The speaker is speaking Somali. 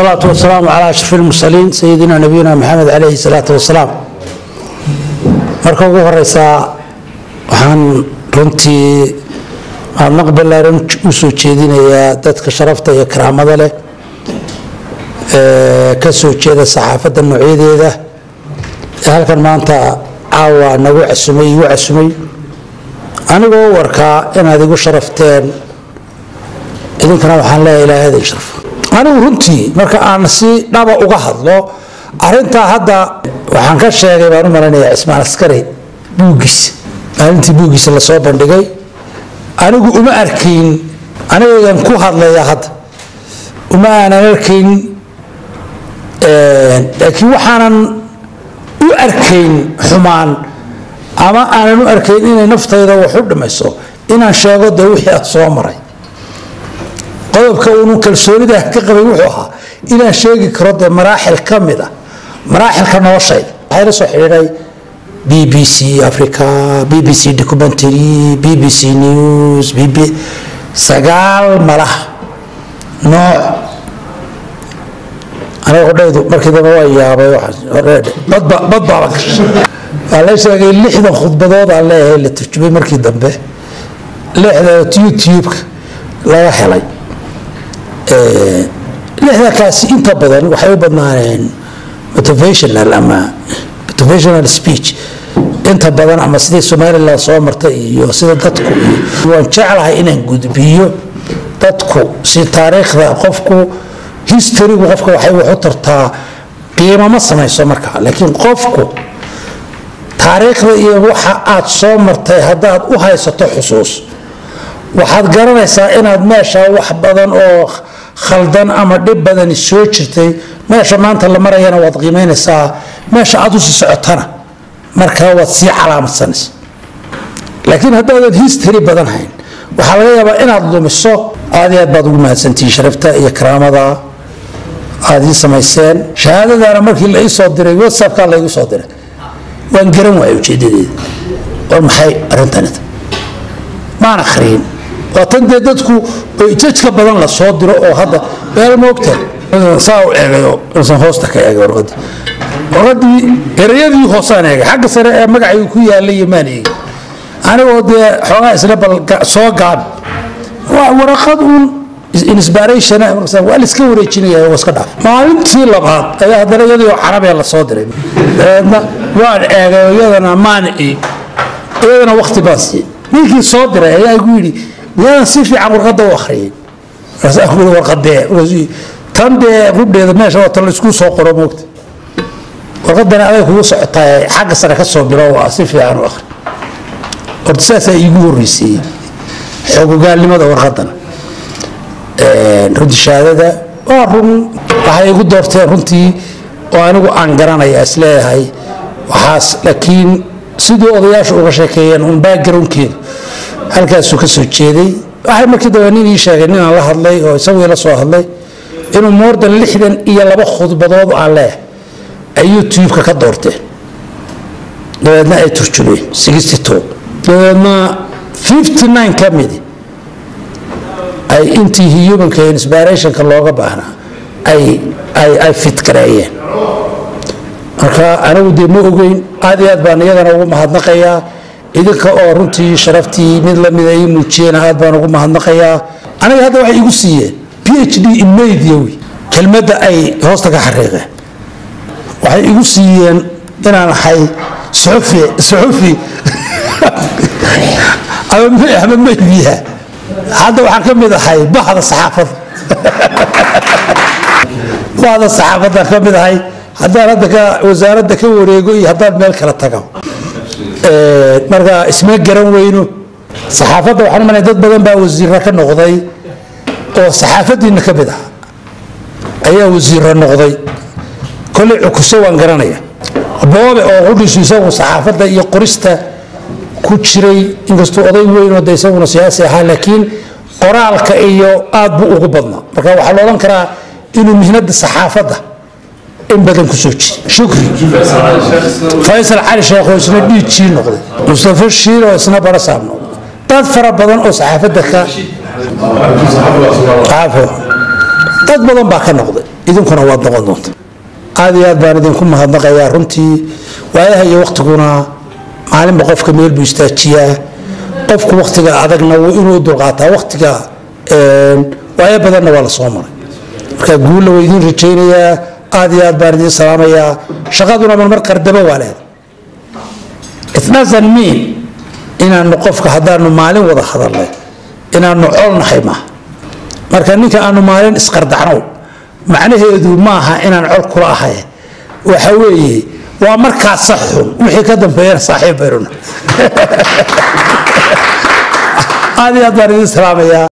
والصلاة والسلام على أشرف المرسلين سيدنا نبينا محمد عليه الصلاة والسلام. marka ugu horeysa waxaan runtii naqbal u soo jeedinayaa dadka sharafta iyo karaamada leh ka soo jeeda saxaafadda nooceedeeda halkan maanta caawa nagu casumay anigoo warkaa inaad igu sharafteen idinkana waxaan leeyahay ilaahay idin sharaf. anigu runtii marka aan si dhaba uga hadlo arinta hadda waxaan ka sheegay baan u maleynayaa Ismaan Askari buugiisa la soo bandhigay anigu uma arkin anigan ku hadlaya hadda uma arkin laakiin waxaanan u arkin xumaan ama aanan u arkin inay naftayda wax u dhimayso inaan sheego de wixii soo maray qodobka uu kalsoonida ka qabay wuxuu ahaa inaan sheegi karo de maraaxil kamid ah maraaxilka noloshayda waxay la soo xiriiray BBC Africa, BBC Documentary, BBC News, sagaal malah nooc أنا أقول مركز موايا بضبع ليش قال لحظة خطبات عليه اللي ترجمي مركز دمبه لحظة يوتيوب لا يحلي لحظة كاس أنت بدن وحيو بدنا motivational أما motivational speech أنت بدن أما سيد سومالي الله صامرت يوصل تدكو وانشعلها إنه جود بيو تدكو سي تاريخ ذا قفكو history qofka waxay u xirtaa qiimo ma samayso marka laakiin qofku taariikhda iyo waxa aad soo martay hadaad u haysato xusuus waxaad garanaysaa inaad meesha wax badan oo khaldan ama dhib badan soo jirtay meesha maanta la marayana waad qiimeynaysaa meesha aad u sii socotana marka waad sii calaamadsanaysaa laakiin haddaad history badan hayn waxa laga yaabaa inaad lumiso aad baad ugu mahadsantihiin sharafta iyo karaamada aad samayseen shahaadadana markii la soo diray WhatsApp-ka la igu soo diray waan garan waayay ujeedadeeda oo maxay arintan ma akhriin watan dadku jajka badan la soo diro oo hadda meel moogta saaw eegayo insan hoosta ka eego warqadii erayadii hoosaan eegay xagga sare ee magacay ku yaalay Yamaani anigoo de xogaa isla bal soo gaab warqad inspiration waa la iska wareejinayaa oo iska dhaaf maalintii labaad ayaa hadana iyadoo Carabi la soo diray waan eegayadana iyadana waqti baasi ninkii soo diray ayaa igu yiri yaa si fiican warqada u akhriyay rasaaqada warqadee tan de rubdeeda meesha oo tan isku soo qoro moogta warqadana ay ku socotay xagga sare ka soo bilow si fiican u akhri ortisaas ay igu horeysay xogogaalnimada warqadana runtii shahaadada waa run waxay igu doorteen runtii oo anigu aan garanayaa isleeyahay waxaas laakiin sidoo odayaashu uga sheekeeyeen un backgroundkeedu halkaasuu ka soo jeeday waxay markii dambe nin ii sheegay nin aan la hadlay oo isagoo la soo hadlay inuu more than 62 khudbadood aan leeyahay ay YouTube-ka ka doorteen dabeedna ay turjumeen 62 dabeedna 59 ka mid ay intii humanka inspirationka looga baahnaa ay fit gareeyeen marka anigu de ma ogeyn aad baan iyagana ugu mahadnaqayaa idinka oo runtii sharaftii mid la mid ay muujiyeen aad baan ugu mahadnaqayaa aniga hadda waxay igu siiyeen PhD in media kelmadda ay hoosta ka xariiqeen waxay igu siiyeen inaan ahay suxufi ama media هذا waxaan ka mid ahay bahda saxaafadda ka mid ahay hadaan hadda ka wasaaradda ka wareego iyo hadaan meel kala tago marka isma garan weyno saxaafadda waxaan maray dad badan baa wasiirra ka noqday oo saxaafadiina ka mid ah ayaa wasiirra noqday kulli cukuso waan garanaya boobe oo qudhiisa saxaafadda iyo qorista ku jiray inkastoo oday weyn oo deysaguna siyaasi ahaa laakiin qoraalka iyo aad buu ugu badnaa marka waxa loo oran karaa inuu mihnada saxaafadda in badan ku soo jiray shukri Faisal Ali Sheekh oo isna dhiici noqday Mustafa Shiir oo isna barasaam noqday dad fara badan oo saxaafadda ka qaafo dad badan baa ka noqday idinkuna waad noqon doonta aad iyo aad baan idinku mahadnaqayaa runtii waayaha iyo waqtiguna maalinba qofka meel buu istaajiyaa qofku waqtiga adagna inuu dulqaataa waqtiga waaya badanna waa la soo maray marka guulla waa idin rajaynayaa aad iyo aad baan idin salaamayaa shaqaduna mar qardaba waa leedahay it doesn't mean inaanu qofka haddaanu maalin wada hadalnay inaanu colnahay maaha marka ninka aanu maalin isqardacno macnaheedu maaha inaan col kula ahay waxa weeye waa markaa sax xun wixii ka dambeeyana saaxiib bayruna aad iyo aad baan idin salaamayaa